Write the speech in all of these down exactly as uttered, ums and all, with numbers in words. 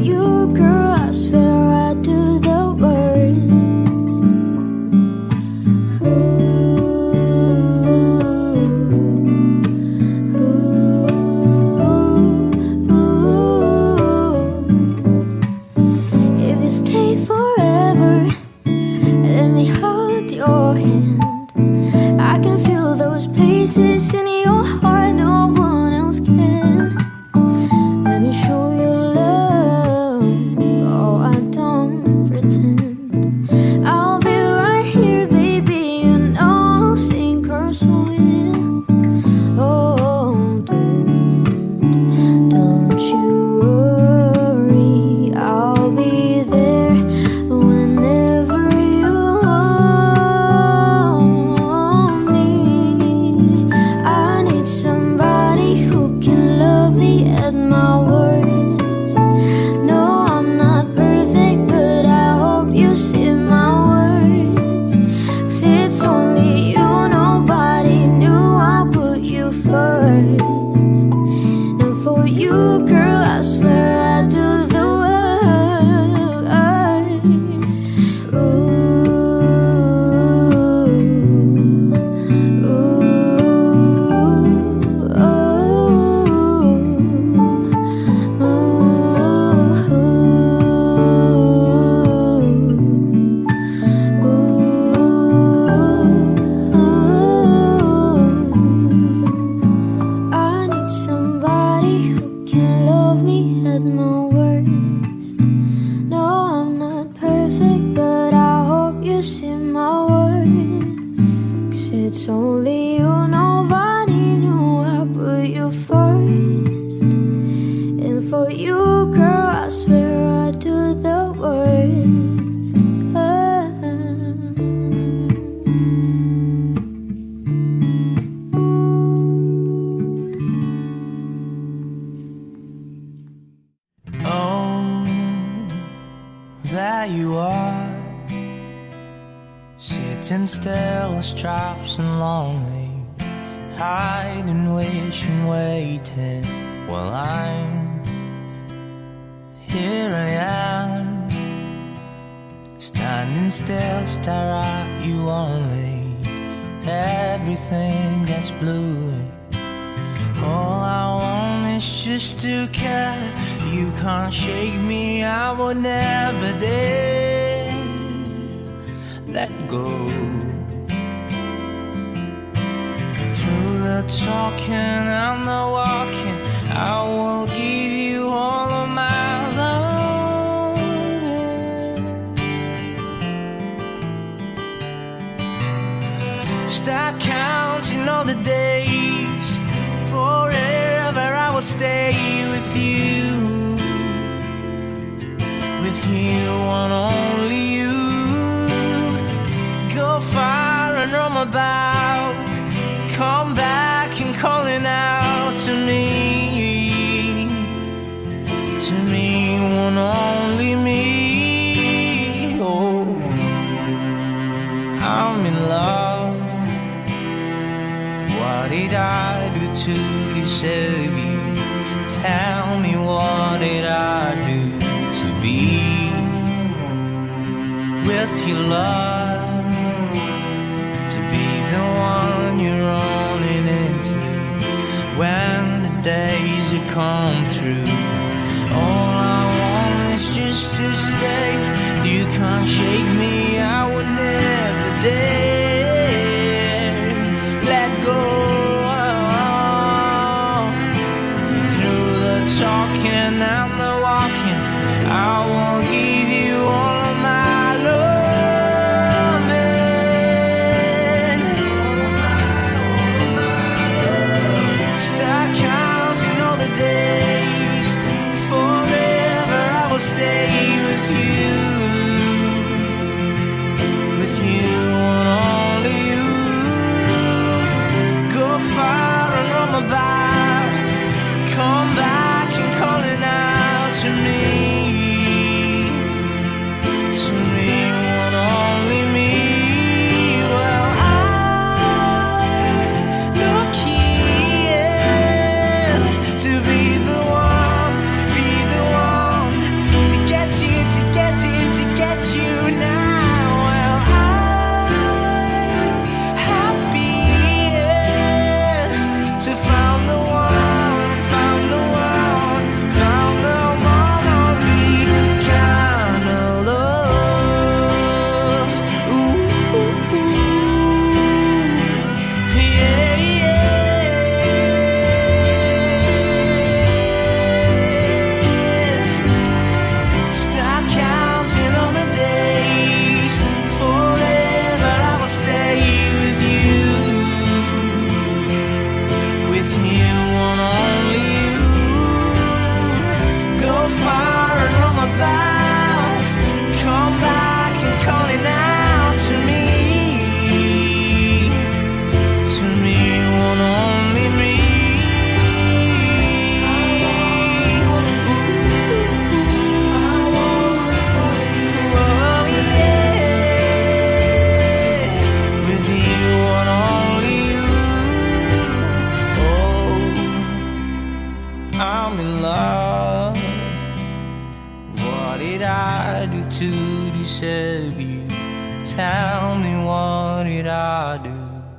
you, girl, I swear I do the worst. Ooh, ooh, ooh. If you stay forever, let me hold your hand. I can feel those places in your heart no one else can. Let me show you love. Oh, I don't pretend. I'll be right here, baby, and I'll sink or swim. Oh, don't, don't you worry. I'll be there whenever you want me. I need somebody who can love me at my worst. No, I'm not perfect, but I hope you see my worth. 'Cause it's only you, nobody knew I put you first. And for you, girl, I swear I do the worst. Ooh, ooh, oh, I need somebody who can love me at my worst. No, I'm not perfect, but I hope you see my worth. 'Cause it's only you, nobody knew I put you first. And for you, girl, I swear I do the worst. Oh, there you are, sitting still as traps and lonely, hiding, wishing, waiting, while I'm here. I am standing still, stare at you only. Everything gets blue. All I want is just to care. You can't shake me, I would never dare let go. Through the talking and the walking, I will give you all of my love. Start counting all the days. Forever I will stay with you. With you and only you. Go far and roam about. Come back and calling out to me. To me, one only me. Oh, I'm in love. What did I do to deserve you? Tell me, what did I do to be with your love? To be the one you're running into when the days have come through. All I want is just to stay. You can't shake me, I would never dare let go. Through the talking and the walking, I will give you all of my loving. Start counting all the days. Forever I will stay with you. With you and only you. Go far and roam about. Come back and calling out to me. To me, one only me. Well, I'm looking to be the one, be the one What did I do to deserve you? Tell me, what did I do?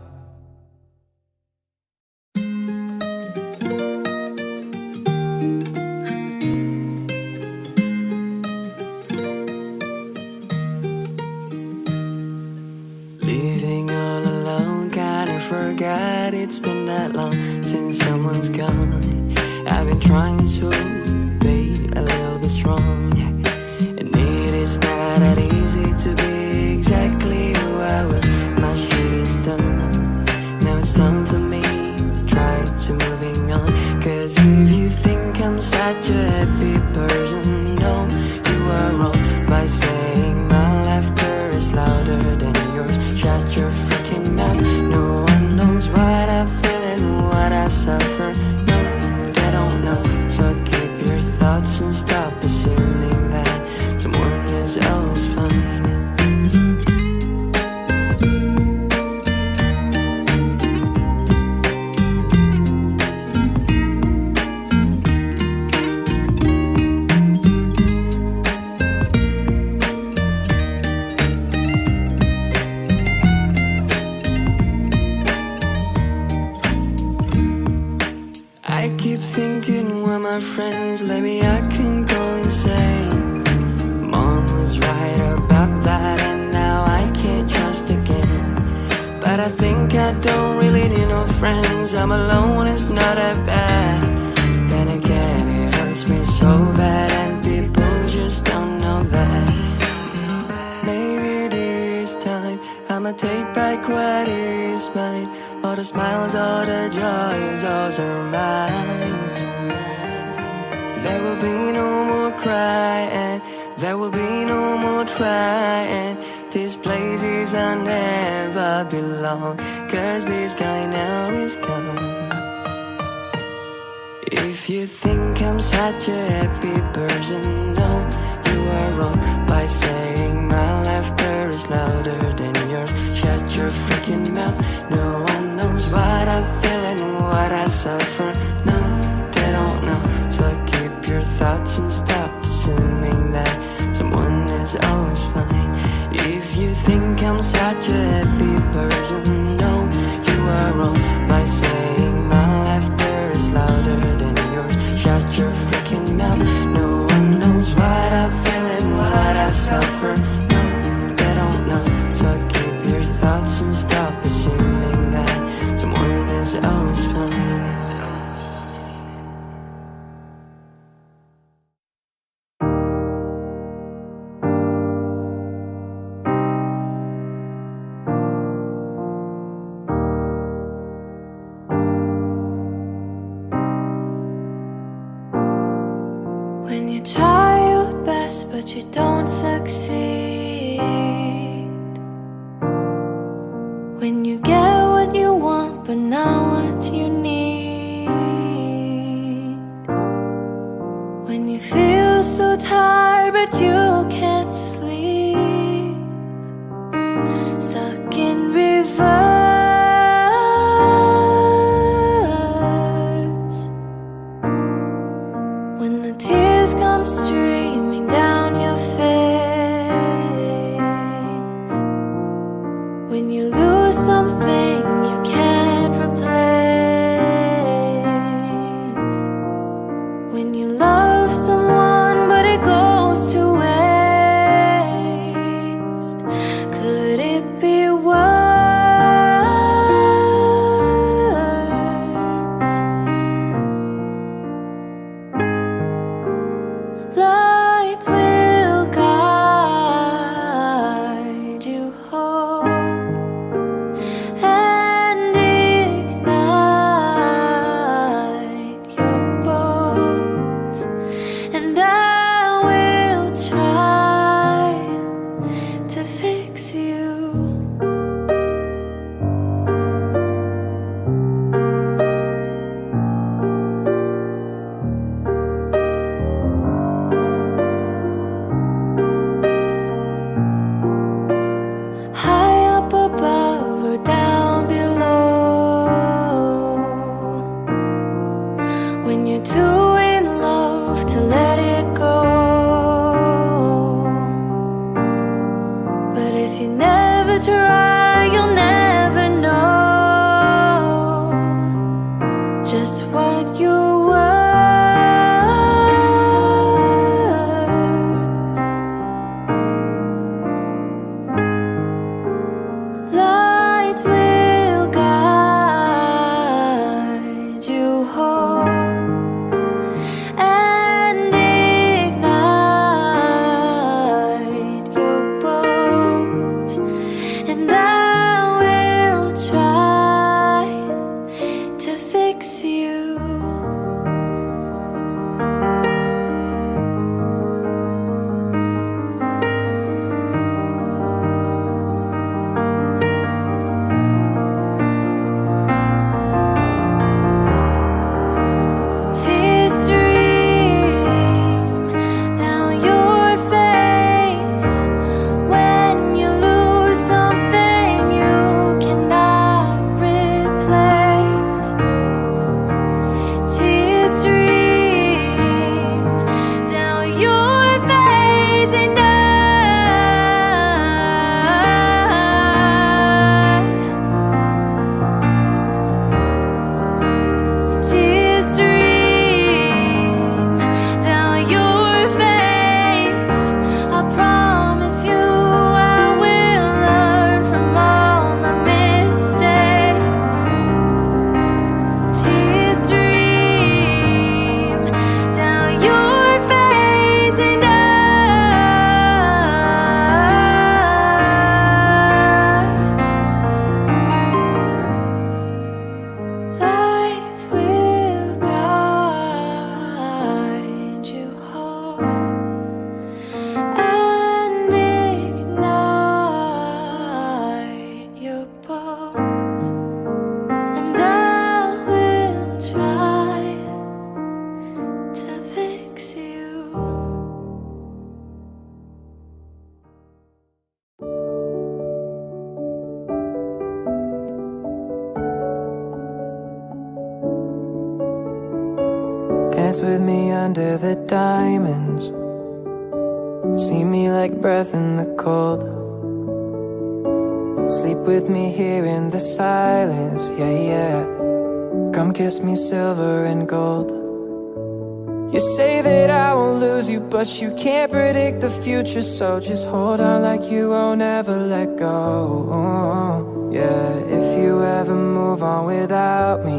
Living all alone, kinda forgot it's been that long since someone's gone. I've been trying to be a little bit strong, and it is not that easy to be exactly who I was. My shit is done, now it's time for me try to moving on. Cause if you think I'm such a happy person, no, you are wrong by saying my laughter is louder than yours. Shut your freaking mouth. No one knows what I feel and what I suffer. No, they don't know. So keep your thoughts and stop assuming that someone is always fine. I keep thinking when my friends let me, I can go insane. Mom was right about that, and now I can't trust again. But I think I don't really need no friends. I'm alone, it's not that bad. Then again, it hurts me so bad, and people just don't know that. Maybe this time I'ma take back what is mine. All the smiles, all the joys, those are mine. There will be no more crying, there will be no more trying. This place is I'll never belong, cause this guy now is gone. If you think I'm such a happy person, no, you are wrong by saying my laughter is louder than yours. Shut your freaking mouth. No one knows what I feel and what I suffer. No, they don't know. So keep your thoughts and stop assuming that someone is always fine. If you think I'm such a happy person, no, you are wrong by saying my laughter is louder than yours. Shut your freaking mouth. No one knows what I feel and what I suffer. No, they don't know. So keep your thoughts and stop assuming that someone is always fine. When you try your best but you don't succeed, when you get what you want but not what you need, when you feel so tired but you can't sleep, stuck in reverse, when the tears come streaming down your face, when you lose something you can't replace. Dance with me under the diamonds. See me like breath in the cold. Sleep with me here in the silence, yeah, yeah. Come kiss me silver and gold. You say that I won't lose you, but you can't predict the future. So just hold on like you won't ever let go. Yeah, if you ever move on without me,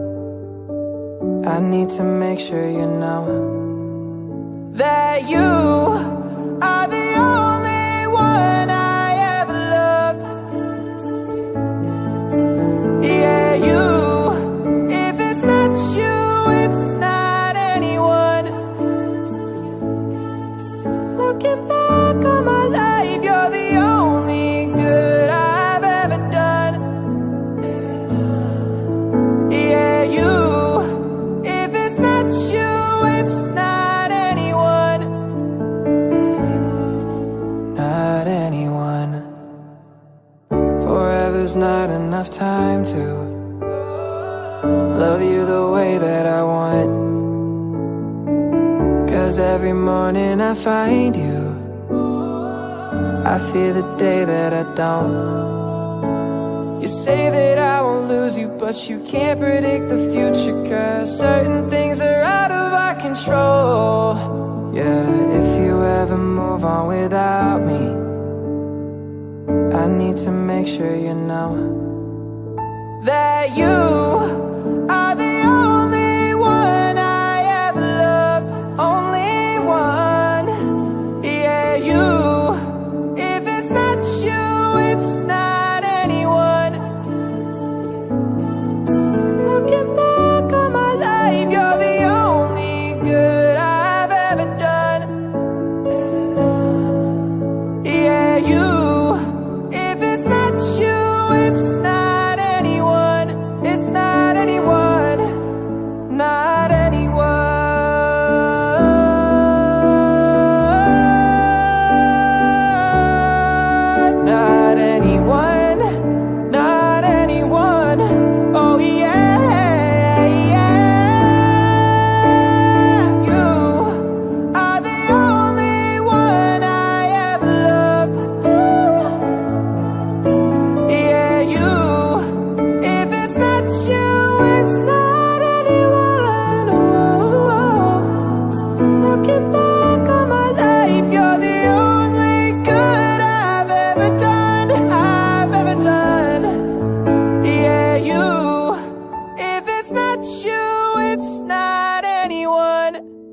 I need to make sure you know that you are the only one I ever loved. Yeah, you. If it's not you, it's not anyone. Looking back on my life, you're the only good I've ever done. Yeah, you. If it's not you, it's not anyone. Not anyone. Forever's not enough time to love you the way that I want. 'Cause every morning I find you, I fear the day that I don't. You say that I won't lose you, but you can't predict the future. 'Cause certain things are out of our control. Yeah, if you ever move on without me, I need to make sure you know that you are the only one I ever loved. Only one. Yeah, you. If it's not you, it's not anyone. Looking back on my life, you're the only good I've ever done. Yeah, you. If it's not you, it's not anyone. It's not anyone. Not anyone. Not anyone. Not anyone. Oh yeah, yeah. You are the only one I ever loved. Yeah, you. If it's not you, it's not anyone. Oh, looking back on my life, you're the only good I've ever done. I've ever done. Yeah, you. If it's not you, it's not anyone.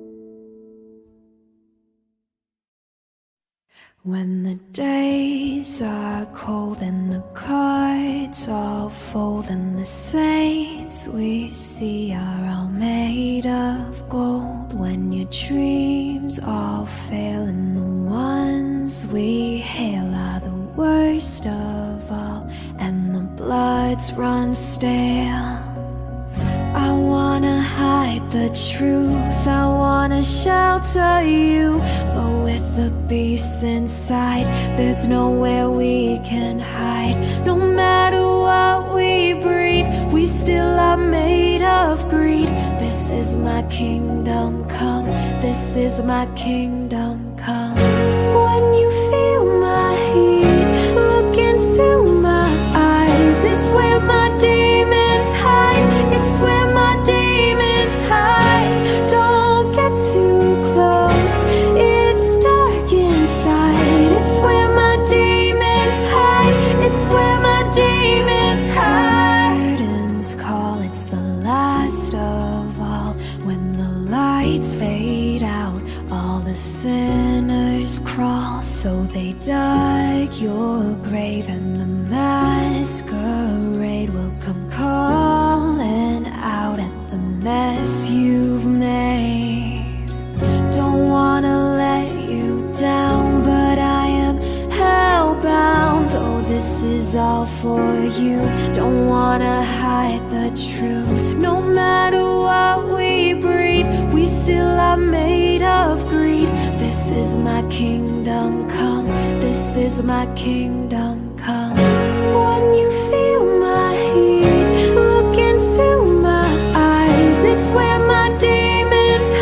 When the days are cold and the cards all fold and the saints we see are all made of gold, when your dreams all fail and the ones we hail are the worst of all and the bloods run stale, I wanna hide the truth, I wanna shelter you, but with the beast inside, there's nowhere we can hide. No matter what we breed, we still are made of greed. This is my kingdom come, this is my kingdom come. When you feel my heat, look into my eyes, it's where my demons hide, it's where my demons hide. Don't get too close, it's dark inside, it's where my demons hide, it's where my demons hide. Curtains call, it's the last of all. When the lights fade out, all the sinners crawl. So they dug your grave and the masquerade will come calling out at the mess you've made. Don't wanna let you down, but I am hellbound. Though this is all for you, don't wanna hide the truth. No matter what we breed, we still are made of greed. This is my kingdom come, this is my kingdom come. When you feel my heat, look into my eyes, it's where my demons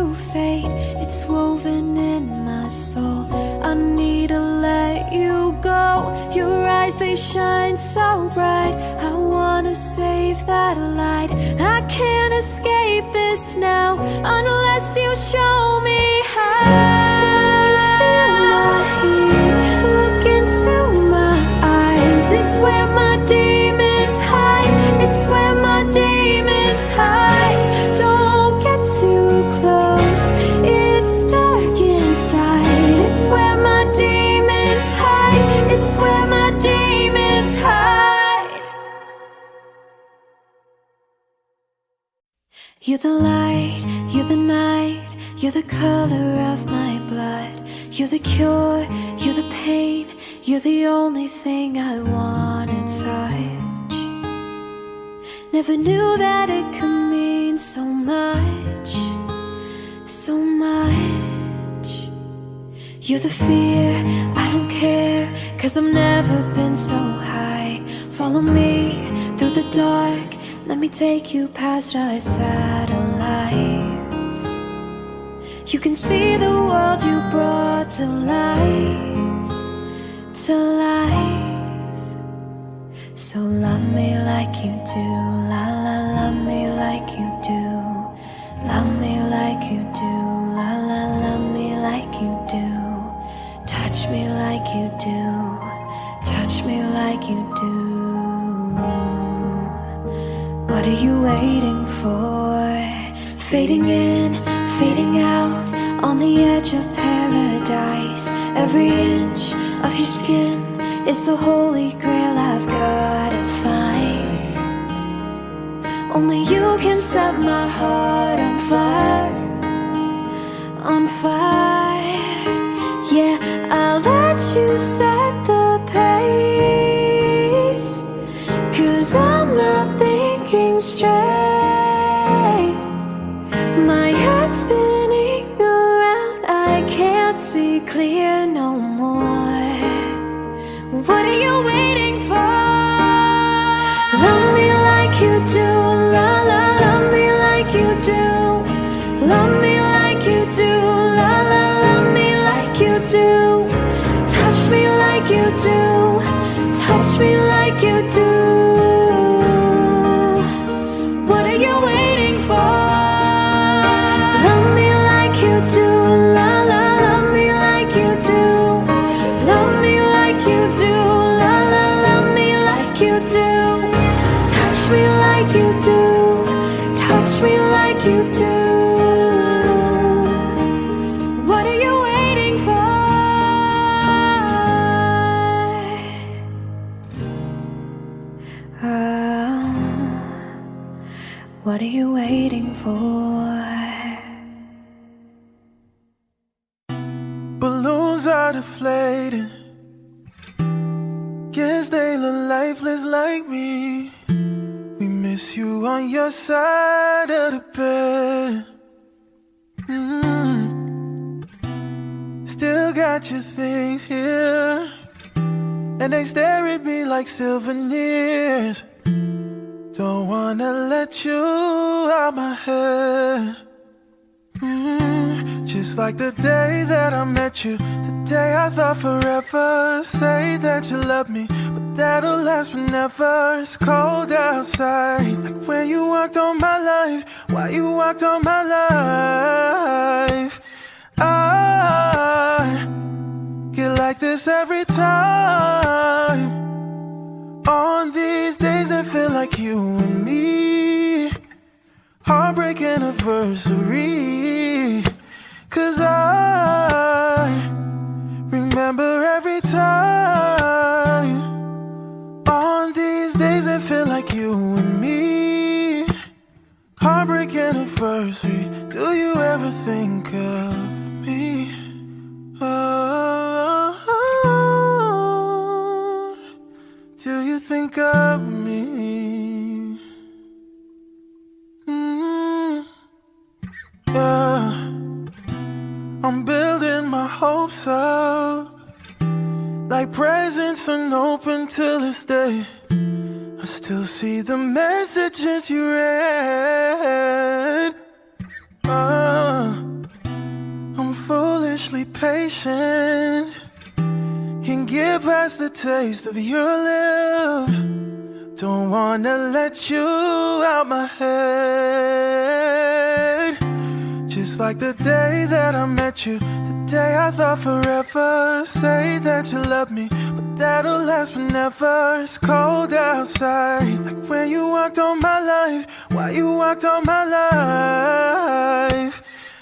to fade. It's woven in my soul. I need to let you go. Your eyes, they shine so bright. I wanna save that light. I can't escape this now unless you show me how. Feel my heat, look into my eyes. It's where my demons hide. It's where my demons hide. Don't get too close, it's dark inside. It's where my demons hide. It's where my demons hide. You're the light, you're the night, you're the color of my blood. You're the cure, you're the pain, you're the only thing I wanna touch. Never knew that it could mean so much, so much. You're the fear, I don't care, cause I've never been so high. Follow me through the dark, let me take you past our satellites. You can see the world you brought to life, to life. So love me like you do, la la, love me like you do. Love me like you do, la la, love me like you do. Touch me like you do, touch me like you do. What are you waiting for? Fading in, fading out, on the edge of paradise. Every inch of your skin is the holy grail I've gotta find. Only you can set my heart on fire, on fire. Yeah, I'll let you set the pace, cause I'm not thinking straight. My head's spinning around, I can't see clear no more. What are you waiting for? Love me like you do, la la, love me like you do. Love me like you do, la la, love me like you do. Touch me like you do, touch me like you do. What are you waiting for? Love me like you do, la la, love me like you do. Love me like you do, la la, love me like you do. Touch me like you do, touch me like you do. What are you waiting for? Oh, what are you waiting for? Balloons are deflating. Guess they look lifeless like me. We miss you on your side of the bed. mm. Still got your things here, and they stare at me like souvenirs. Don't wanna let you out my head. mm. Just like the day that I met you, the day I thought forever. Say that you love me, but that'll last forever. It's cold outside, like when you walked on my life. Why you walked on my life? I get like this every time. On these days I feel like you and me. Heartbreak anniversary. Cause I remember every time. On these days I feel like you and me. Heartbreak anniversary. Do you ever think of me? Oh, do you think of me? Mm, yeah. I'm building my hopes up, like presents unopened till this day. I still see the messages you read. uh, foolishly patient. Can't get past the taste of your lips. Don't wanna let you out my head. Just like the day that I met you, the day I thought forever. Say that you love me, but that'll last forever. It's cold outside, like when you walked on my life. Why you walked on my life?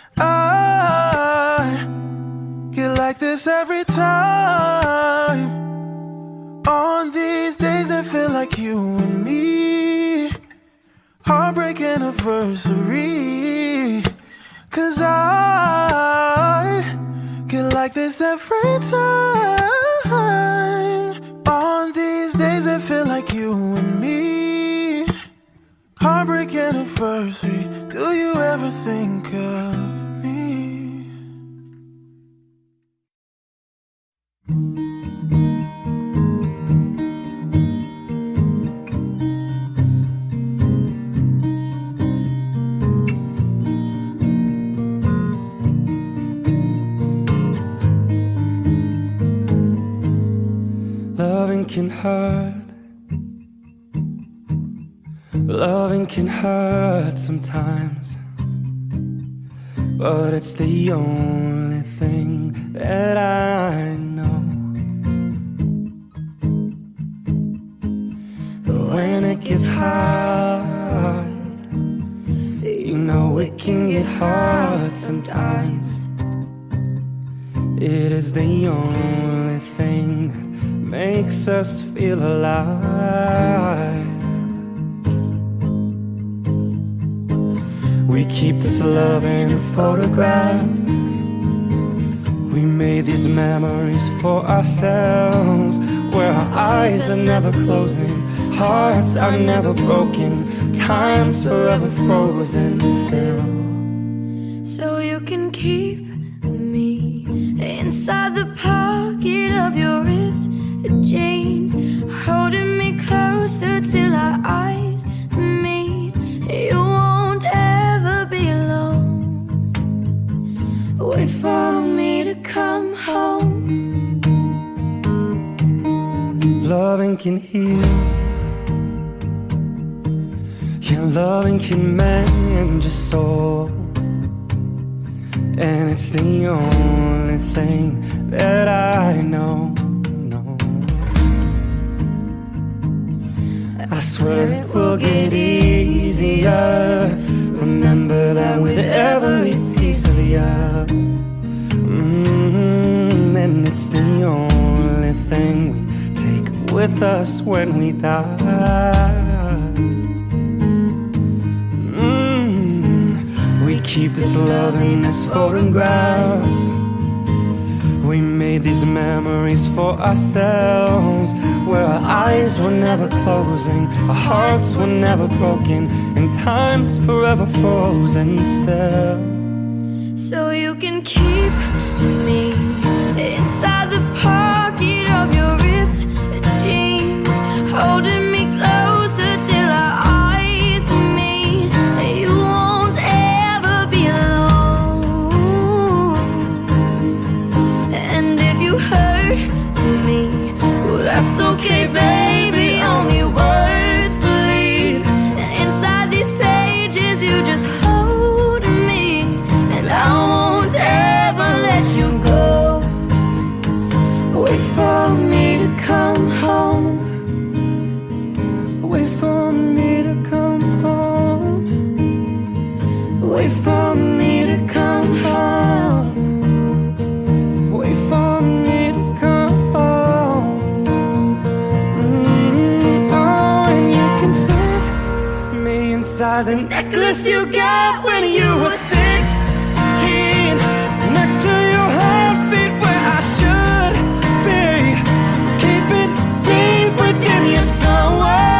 I get like this every time. On these days that feel like you and me. Heartbreak anniversary. Cause I get like this every time. On these days that feel like you and me. Heartbreak anniversary. Do you ever think of me? Loving can hurt. Loving can hurt sometimes, but it's the only thing that I know. But when it gets hard, you know it can get hard sometimes. It is the only thing that makes us feel alive. We keep this love in a photograph. We made these memories for ourselves, where our eyes are never closing, hearts are never broken, time's forever frozen still. So you can keep me inside the pocket of your ripped jeans, holding me closer till our eyes meet. You won't ever be alone. Wait for me to come home. Loving can heal. Yeah, loving can mend your soul. And it's the only thing that I know. I swear it will get easier. Remember that with every piece of you. Mm-hmm. And it's the only thing we take with us when we die. Mm-hmm. We keep this love in this photograph. We made these memories for ourselves, where our eyes were never closing, our hearts were never broken, and time's forever frozen still. So you can keep me inside the pocket of your ripped jeans, holding me closer till our eyes meet. You won't ever be alone. And if you hurt me, well, that's okay, baby, only words bleed. And inside these pages you just hold me, and I won't ever let you go. Wait for me to come home. Wait for me to come home. Wait for me to come home. Wait for me to come home. Mm-hmm. Oh, and you can fit me inside the necklace you got when you were sixteen, next to your heartbeat where I should be. Keep it deep within your soul.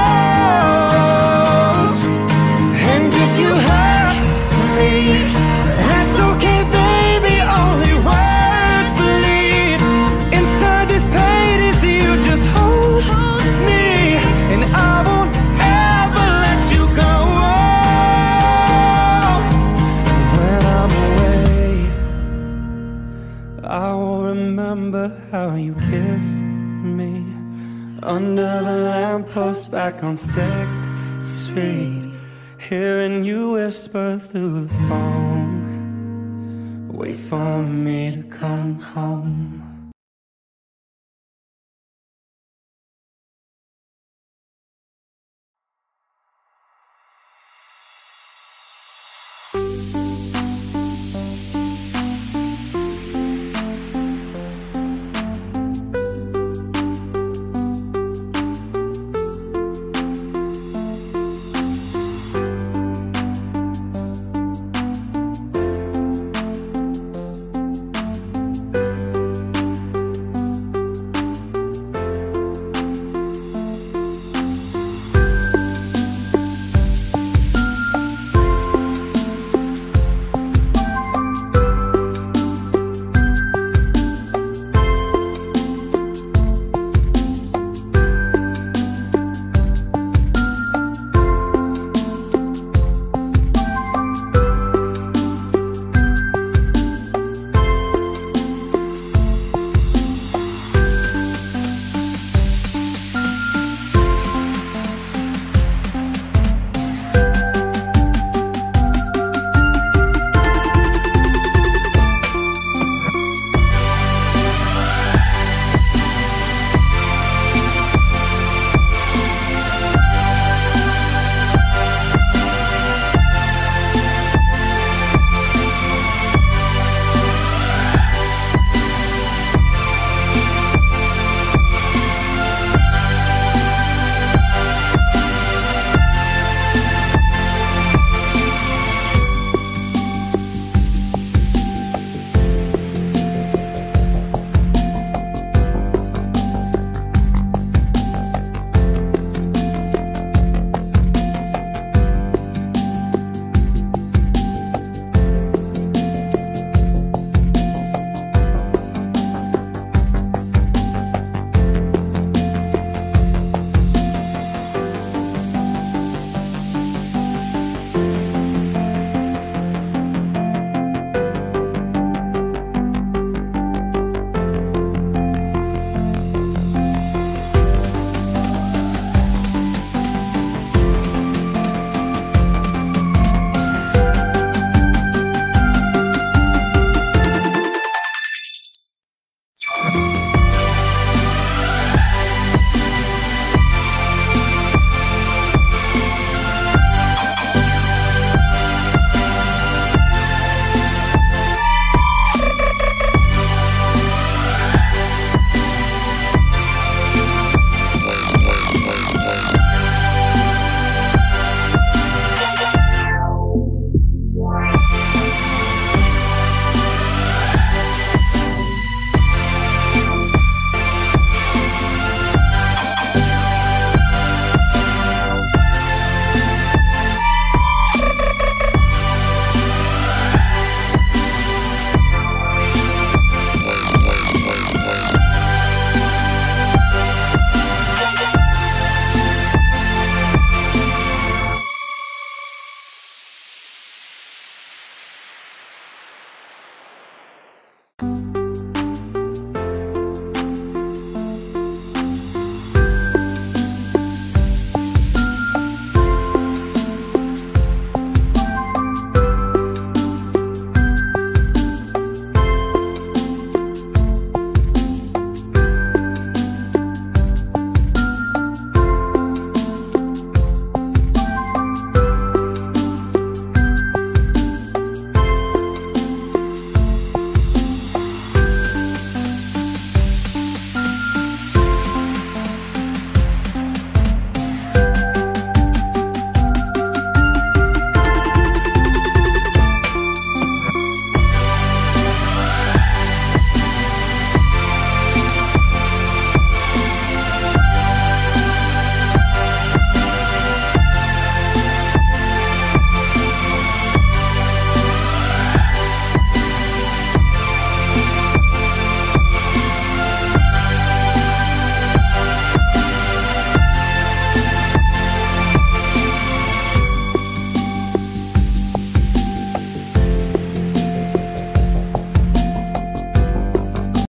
And if you hurt me, that's okay, baby, only words bleed. Inside these pages you just hold me, and I won't ever let you go. remember how you kissed me under the lamppost back on sixth Street, hearing you whisper through the phone, wait for me to come home.